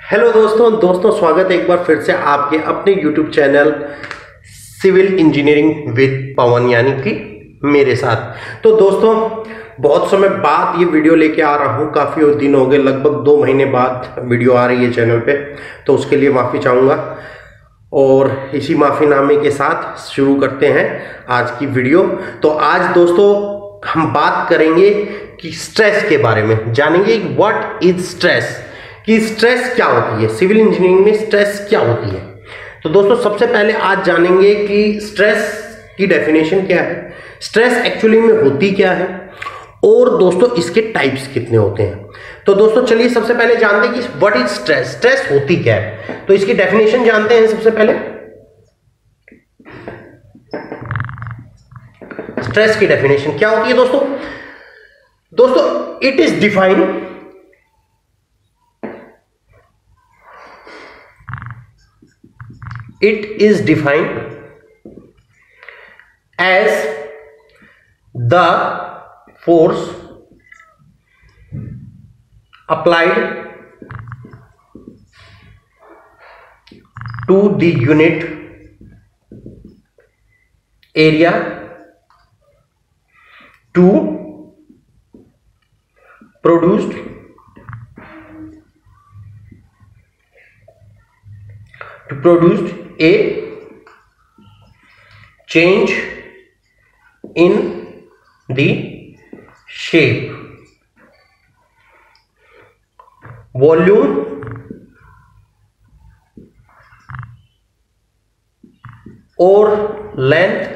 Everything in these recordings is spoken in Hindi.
हेलो दोस्तों स्वागत है एक बार फिर से आपके अपने YouTube channel civil engineering with Pawan यानी कि मेरे साथ। तो दोस्तों बहुत समय बाद ये वीडियो लेके आ रहा हूँ, काफ़ी दिन हो गए, लगभग 2 महीने बाद वीडियो आ रही है चैनल पे, तो उसके लिए माफ़ी चाहूँगा। और इसी माफ़ीनामे के साथ शुरू करते हैं आज की वीडियो। तो आज दोस्तों हम बात करेंगे कि स्ट्रेस के बारे में, जानेंगे व्हाट इज स्ट्रेस, कि स्ट्रेस क्या होती है, सिविल इंजीनियरिंग में स्ट्रेस क्या होती है। तो दोस्तों सबसे पहले आज जानेंगे कि स्ट्रेस की डेफिनेशन क्या है, स्ट्रेस एक्चुअली में होती क्या है, और दोस्तों इसके टाइप्स कितने होते हैं। तो दोस्तों चलिए सबसे पहले जानते हैं कि व्हाट इज स्ट्रेस, स्ट्रेस होती क्या है। तो इसकी डेफिनेशन जानते हैं सबसे पहले। स्ट्रेस की डेफिनेशन क्या होती है दोस्तों it is defined as the force applied to the unit area to produce a change in the shape, volume, or length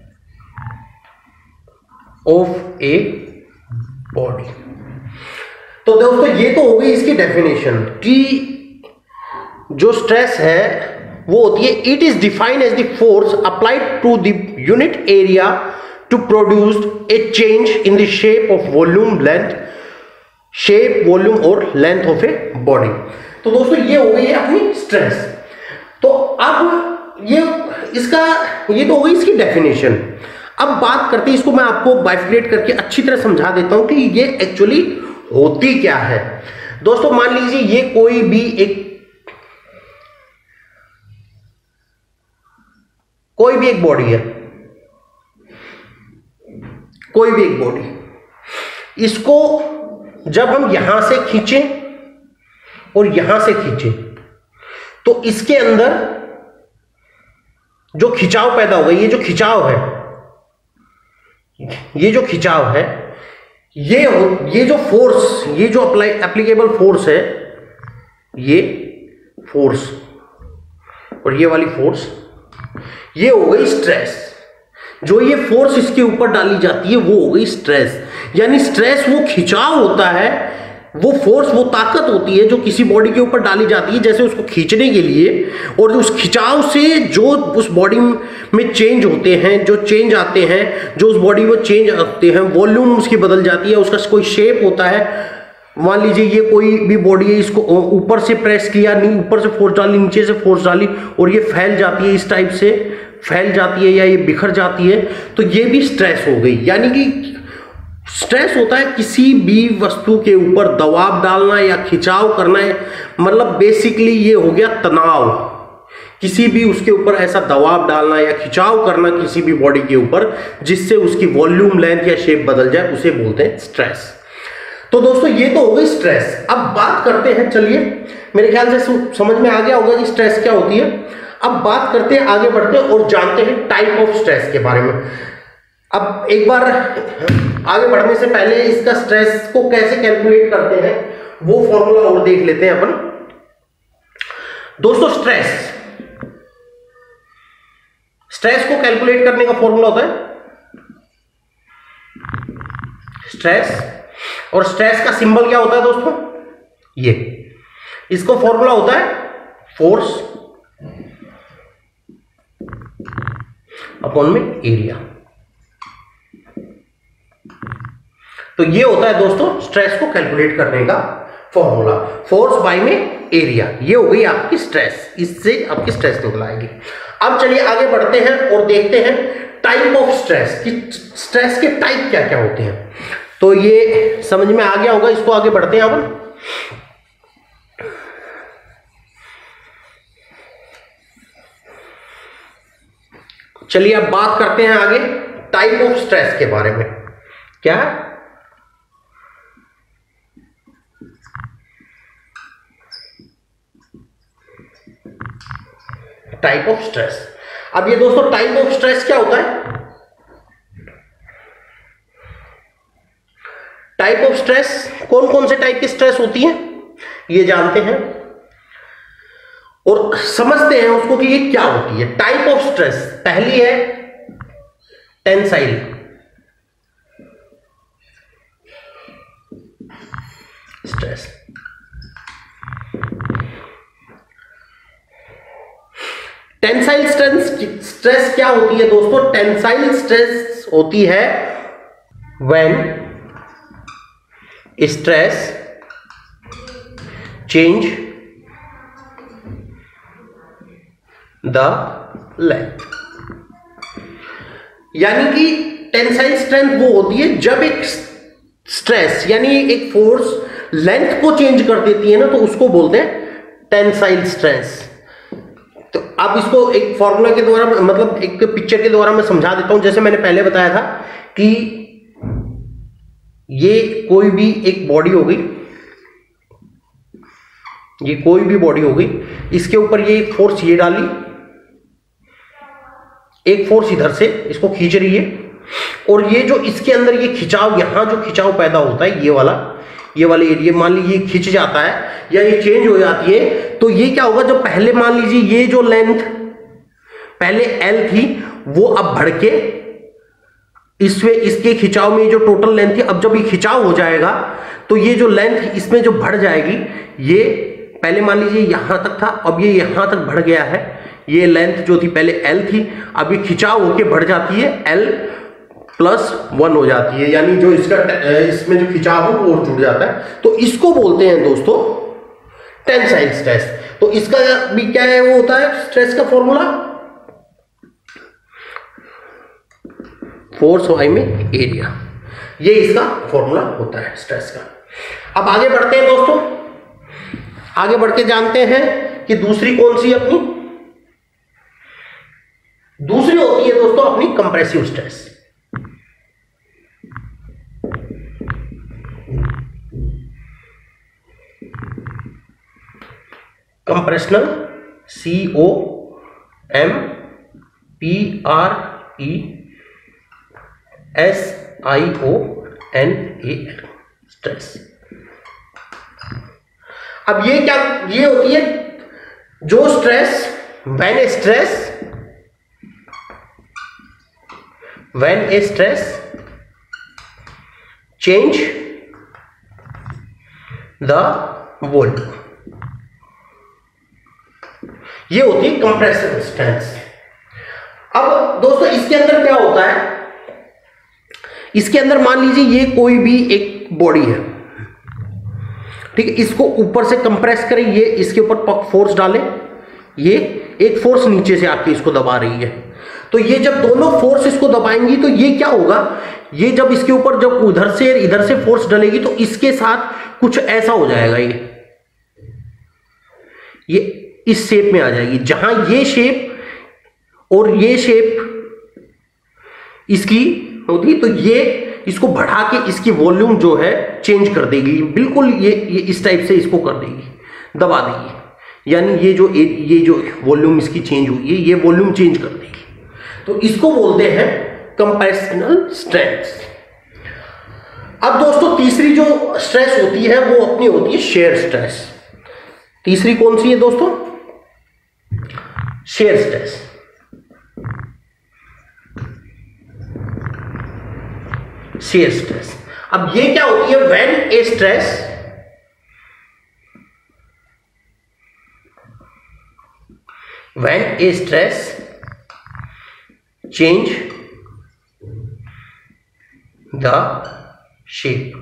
of a body। तो दोस्तों ये तो हो गई इसकी डेफिनेशन कि जो स्ट्रेस है वो होती है it is defined as the force applied to the unit area to produce a change in the shape of volume और लेंथ ऑफ ए बॉडी। तो दोस्तों ये हो गई है अपनी स्ट्रेस। तो अब ये तो हो गई इसकी डेफिनेशन। अब बात करते हैं, इसको मैं आपको बाइफिकेट करके अच्छी तरह समझा देता हूं कि ये एक्चुअली होती क्या है। दोस्तों मान लीजिए ये कोई भी एक बॉडी है, कोई भी एक बॉडी, इसको जब हम यहां से खींचें और यहां से खींचें तो इसके अंदर जो खिंचाव पैदा होगा, ये जो खिंचाव है, ये जो फोर्स, ये जो एप्लीकेबल फोर्स है, ये फोर्स और ये वाली फोर्स, ये हो गई स्ट्रेस। जो ये फोर्स इसके ऊपर डाली जाती है वो हो गई स्ट्रेस। यानी स्ट्रेस वो खिंचाव होता है, वो फोर्स, वो ताकत होती है जो किसी बॉडी के ऊपर डाली जाती है जैसे उसको खींचने के लिए, और उस खिंचाव से जो उस बॉडी में चेंज होते हैं, जो चेंज आते हैं, जो उस बॉडी में चेंज आते हैं, वॉल्यूम उसकी बदल जाती है, उसका कोई शेप होता है। मान लीजिए ये कोई भी बॉडी है, इसको ऊपर से प्रेस किया, ऊपर से फोर्स डाली, नीचे से फोर्स डाली और ये फैल जाती है, इस टाइप से फैल जाती है या ये बिखर जाती है, तो ये भी स्ट्रेस हो गई। यानी कि स्ट्रेस होता है किसी भी वस्तु के ऊपर दबाव डालना या खिंचाव करना है, मतलब बेसिकली ये हो गया तनाव। किसी भी उसके ऊपर ऐसा दबाव डालना या खिंचाव करना किसी भी बॉडी के ऊपर जिससे उसकी वॉल्यूम, लेंथ या शेप बदल जाए, उसे बोलते हैं स्ट्रेस। तो दोस्तों ये तो हो गई स्ट्रेस। अब बात करते हैं, चलिए मेरे ख्याल से समझ में आ गया होगा कि स्ट्रेस क्या होती है। अब बात करते हैं, आगे बढ़ते हैं और जानते हैं टाइप ऑफ स्ट्रेस के बारे में। अब एक बार आगे बढ़ने से पहले इसका स्ट्रेस को कैसे कैलकुलेट करते हैं वो फॉर्मूला और देख लेते हैं अपन। दोस्तों स्ट्रेस को कैलकुलेट करने का फॉर्मूला होता है स्ट्रेस, और स्ट्रेस का सिंबल क्या होता है दोस्तों, ये, इसको फॉर्मूला होता है फोर्स अपॉन में एरिया। तो ये होता है दोस्तों स्ट्रेस को कैलकुलेट करने का फॉर्मूला, फोर्स बाय में एरिया। ये हो गई आपकी स्ट्रेस, इससे आपकी स्ट्रेस निकल आएगी। अब चलिए आगे बढ़ते हैं और देखते हैं टाइप ऑफ स्ट्रेस, कि स्ट्रेस के टाइप क्या क्या होते हैं। तो ये समझ में आ गया होगा, इसको आगे बढ़ते हैं अपन। चलिए अब बात करते हैं आगे टाइप ऑफ स्ट्रेस के बारे में। क्या टाइप ऑफ स्ट्रेस। अब ये दोस्तों टाइप ऑफ स्ट्रेस क्या होता है? टाइप ऑफ स्ट्रेस, कौन कौन से टाइप की स्ट्रेस होती है ये जानते हैं और समझते हैं उसको कि ये क्या होती है। टाइप ऑफ स्ट्रेस पहली है टेंसाइल, स्ट्रेस। टेंसाइल स्ट्रेस क्या होती है दोस्तों? टेंसाइल स्ट्रेस होती है when stress change the length. यानी कि टेंसाइल स्ट्रेंथ वो होती है जब एक स्ट्रेस यानी एक फोर्स लेंथ को चेंज कर देती है ना, तो उसको बोलते हैं टेंसाइल स्ट्रेस। तो अब इसको एक फॉर्मूला के द्वारा, मतलब एक पिक्चर के द्वारा मैं समझा देता हूं। जैसे मैंने पहले बताया था कि ये कोई भी एक बॉडी हो गई, ये कोई भी बॉडी हो गई, इसके ऊपर ये एक फोर्स ये डाली, एक फोर्स इधर से इसको खींच रही है, और ये जो इसके अंदर ये खिंचाव, यहां जो खिंचाव पैदा होता है, ये वाला एरिया मान लीजिए ये खिंच जाता है या ये चेंज हो जाती है, तो ये क्या होगा? जब पहले मान लीजिए ये जो लेंथ पहले L थी वो अब बढ़ के इसमें, इसके खिंचाव में जो टोटल लेंथ थी, अब जब ये खिंचाव हो जाएगा तो ये जो लेंथ इसमें जो बढ़ जाएगी, ये पहले मान लीजिए यहां तक था, अब ये यहां तक बढ़ गया है। ये लेंथ जो थी पहले L थी, अब ये खिंचाव होके बढ़ जाती है, L+1 हो जाती है, यानी जो इसका इसमें जो खिंचाव है वो और जुड़ जाता है। तो इसको बोलते हैं दोस्तों टेंसाइल स्ट्रेस। तो इसका भी क्या है, वो होता है स्ट्रेस का फॉर्मूला फोर्स वाई में एरिया, ये इसका फॉर्मूला होता है स्ट्रेस का। अब आगे बढ़ते हैं दोस्तों, आगे बढ़ के जानते हैं कि दूसरी कौन सी अपनी, दूसरी होती है दोस्तों अपनी compressive stress. Compressional, COMPRESSIONAL stress. अब ये क्या, ये होती है जो stress when a stress change the volume, ये होती है कंप्रेसिव स्ट्रेस। अब दोस्तों इसके अंदर क्या होता है, इसके अंदर मान लीजिए ये कोई भी एक बॉडी है, ठीक है, इसको ऊपर से कंप्रेस करें, ये इसके ऊपर फोर्स डालें, ये एक फोर्स नीचे से आके इसको दबा रही है, तो ये जब दोनों फोर्स इसको दबाएंगी तो ये क्या होगा, ये जब इसके ऊपर जब उधर से इधर से फोर्स डलेगी तो इसके साथ कुछ ऐसा हो जाएगा, ये इस शेप में आ जाएगी, जहां ये शेप और ये शेप इसकी होती, तो ये इसको बढ़ा के इसकी वॉल्यूम जो है चेंज कर देगी, बिल्कुल ये इस टाइप से इसको कर देगी, दबा देगी, यानी ये जो वॉल्यूम इसकी चेंज हुई है, ये वॉल्यूम चेंज कर देगी। तो इसको बोलते हैं कंप्रेशनल स्ट्रेस। अब दोस्तों तीसरी जो स्ट्रेस होती है वो अपनी होती है शेयर स्ट्रेस। तीसरी कौन सी है दोस्तों? Shear stress. शेयर स्ट्रेस, अब ये क्या होती है? When a stress change the shape,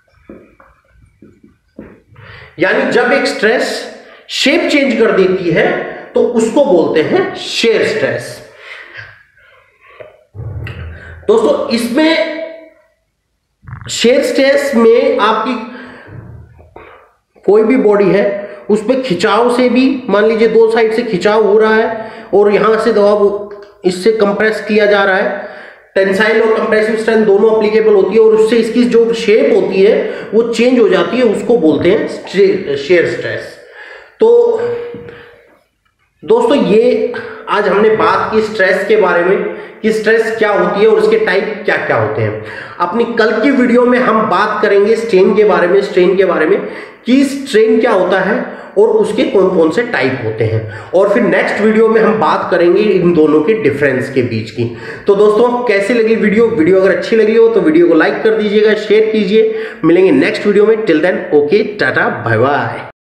यानी जब एक स्ट्रेस शेप चेंज कर देती है तो उसको बोलते हैं शेयर स्ट्रेस। दोस्तों इसमें शेयर स्ट्रेस में आपकी कोई भी बॉडी है उसमें खिंचाव से भी, मान लीजिए दो साइड से खिंचाव हो रहा है और यहां से दबाव इससे कंप्रेस किया जा रहा है। टेंसाइल और कंप्रेसिव स्ट्रेंथ दोनों एप्लीकेबल होती है और उससे इसकी जो शेप होती है वो चेंज हो जाती है, उसको बोलते हैं शेयर स्ट्रेस। तो दोस्तों ये आज हमने बात की स्ट्रेस के बारे में कि स्ट्रेस क्या होती है और उसके टाइप क्या क्या होते हैं। अपनी कल की वीडियो में हम बात करेंगे स्ट्रेन के बारे में कि स्ट्रेन क्या होता है और उसके कौन कौन से टाइप होते हैं, और फिर नेक्स्ट वीडियो में हम बात करेंगे इन दोनों के डिफरेंस के बीच की। तो दोस्तों कैसी लगी वीडियो अगर अच्छी लगी हो तो वीडियो को लाइक कर दीजिएगा, शेयर कीजिए। मिलेंगे नेक्स्ट वीडियो में। Till then okay, tata, bye bye.